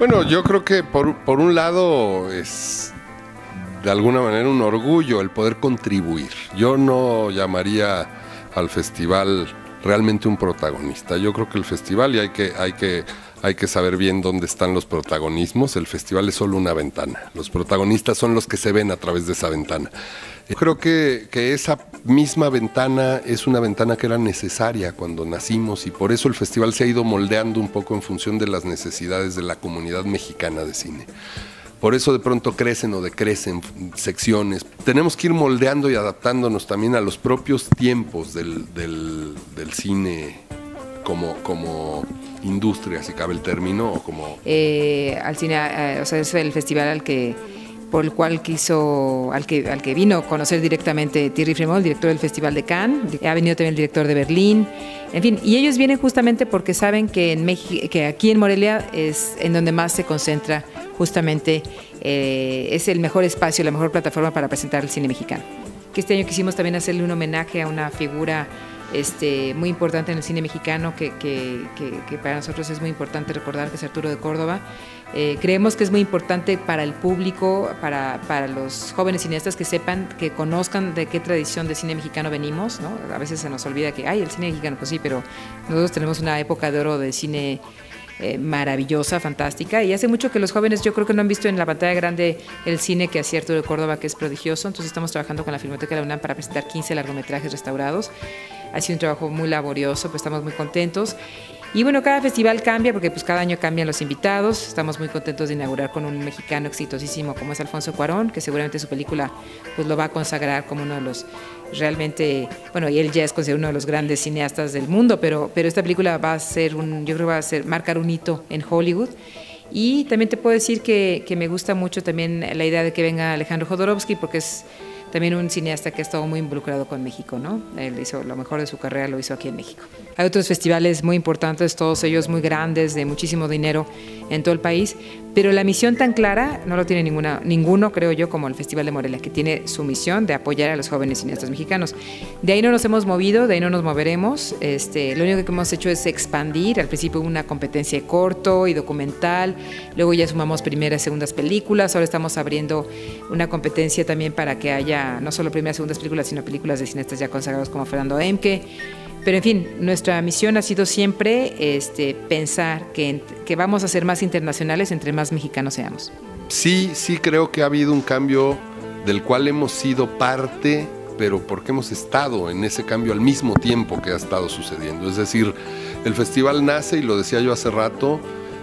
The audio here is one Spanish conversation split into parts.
Bueno, yo creo que por un lado es de alguna manera un orgullo el poder contribuir. Yo no llamaría al festival realmente un protagonista. Yo creo que el festival, y hay que saber bien dónde están los protagonismos, el festival es solo una ventana. Los protagonistas son los que se ven a través de esa ventana. Yo creo que esa misma ventana es una ventana que era necesaria cuando nacimos, y por eso el festival se ha ido moldeando un poco en función de las necesidades de la comunidad mexicana de cine. Por eso de pronto crecen o decrecen secciones. Tenemos que ir moldeando y adaptándonos también a los propios tiempos del cine como industria, si cabe el término, o como... al cine, o sea, es el festival por el cual al que vino a conocer directamente Thierry Frémaux, el director del Festival de Cannes. Ha venido también el director de Berlín. En fin, y ellos vienen justamente porque saben que aquí en Morelia es en donde más se concentra justamente, es el mejor espacio, la mejor plataforma para presentar el cine mexicano. Que este año quisimos también hacerle un homenaje a una figura muy importante en el cine mexicano, que para nosotros es muy importante recordar, que es Arturo de Córdoba. Creemos que es muy importante para el público, para los jóvenes cineastas, que sepan, que conozcan de qué tradición de cine mexicano venimos, ¿no? A veces se nos olvida que, el cine mexicano, pues sí, pero nosotros tenemos una época de oro de cine maravillosa, fantástica, y hace mucho que los jóvenes, yo creo que no han visto en la pantalla grande el cine que hacía Arturo de Córdoba, que es prodigioso. Entonces estamos trabajando con la Filmoteca de la UNAM para presentar 15 largometrajes restaurados. Ha sido un trabajo muy laborioso, pues estamos muy contentos. Y bueno, cada festival cambia, porque pues cada año cambian los invitados. Estamos muy contentos de inaugurar con un mexicano exitosísimo como es Alfonso Cuarón, que seguramente su película pues lo va a consagrar como uno de los realmente, bueno, y él ya es considerado uno de los grandes cineastas del mundo, pero esta película va a ser yo creo que marcar un hito en Hollywood. Y también te puedo decir que me gusta mucho también la idea de que venga Alejandro Jodorowsky, porque es también un cineasta que ha estado muy involucrado con México, ¿no? Él hizo lo mejor de su carrera, lo hizo aquí en México. Hay otros festivales muy importantes, todos ellos muy grandes, de muchísimo dinero en todo el país, pero la misión tan clara no lo tiene ninguno, creo yo, como el Festival de Morelia, que tiene su misión de apoyar a los jóvenes cineastas mexicanos. De ahí no nos hemos movido, de ahí no nos moveremos. Lo único que hemos hecho es expandir. Al principio hubo una competencia de corto y documental, luego ya sumamos primeras y segundas películas, ahora estamos abriendo una competencia también para que haya no solo primeras y segundas películas, sino películas de cineastas ya consagrados como Fernando Emke. Pero en fin, nuestra misión ha sido siempre pensar que vamos a ser más internacionales entre más mexicanos seamos. Sí creo que ha habido un cambio del cual hemos sido parte, pero porque hemos estado en ese cambio al mismo tiempo que ha estado sucediendo. Es decir, el festival nace, y lo decía yo hace rato,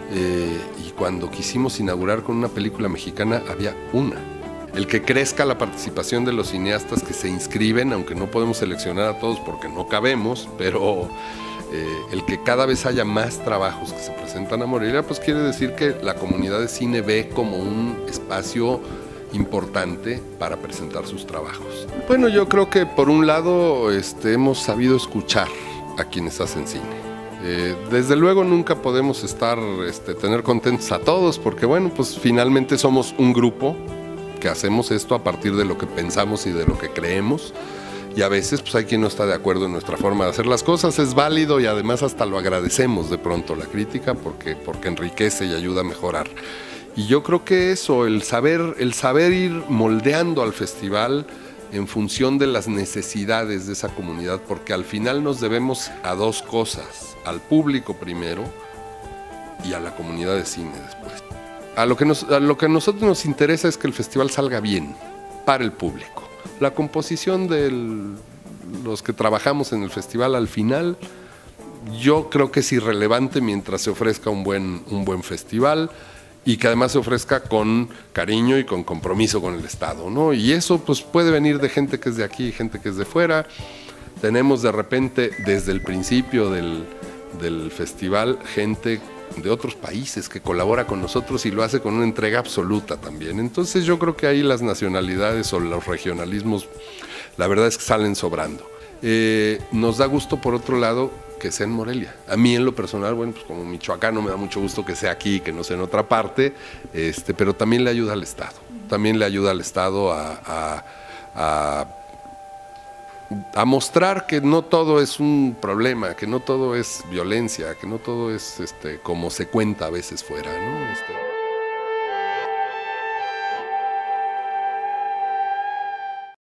y cuando quisimos inaugurar con una película mexicana había una. El que crezca la participación de los cineastas que se inscriben, aunque no podemos seleccionar a todos porque no cabemos, pero el que cada vez haya más trabajos que se presentan a Morelia, pues quiere decir que la comunidad de cine ve como un espacio importante para presentar sus trabajos. Bueno, yo creo que por un lado hemos sabido escuchar a quienes hacen cine. Desde luego nunca podemos tener contentos a todos, porque bueno, pues finalmente somos un grupo que hacemos esto a partir de lo que pensamos y de lo que creemos, y a veces pues hay quien no está de acuerdo en nuestra forma de hacer las cosas. Es válido, y además hasta lo agradecemos de pronto, la crítica, porque enriquece y ayuda a mejorar. Y yo creo que eso, el saber ir moldeando al festival en función de las necesidades de esa comunidad, porque al final nos debemos a dos cosas: al público primero y a la comunidad de cine después. A lo que a nosotros nos interesa es que el festival salga bien para el público. La composición de los que trabajamos en el festival al final, yo creo que es irrelevante mientras se ofrezca un buen festival, y que además se ofrezca con cariño y con compromiso con el Estado, ¿no? Y eso pues puede venir de gente que es de aquí y gente que es de fuera. Tenemos de repente, desde el principio del festival, gente de otros países que colabora con nosotros y lo hace con una entrega absoluta también. Entonces yo creo que ahí las nacionalidades o los regionalismos, la verdad es que salen sobrando. Nos da gusto, por otro lado, que sea en Morelia. A mí en lo personal, bueno, pues como michoacano me da mucho gusto que sea aquí, que no sea en otra parte, pero también le ayuda al Estado. También le ayuda al Estado a a mostrar que no todo es un problema, que no todo es violencia, que no todo es como se cuenta a veces fuera, ¿no?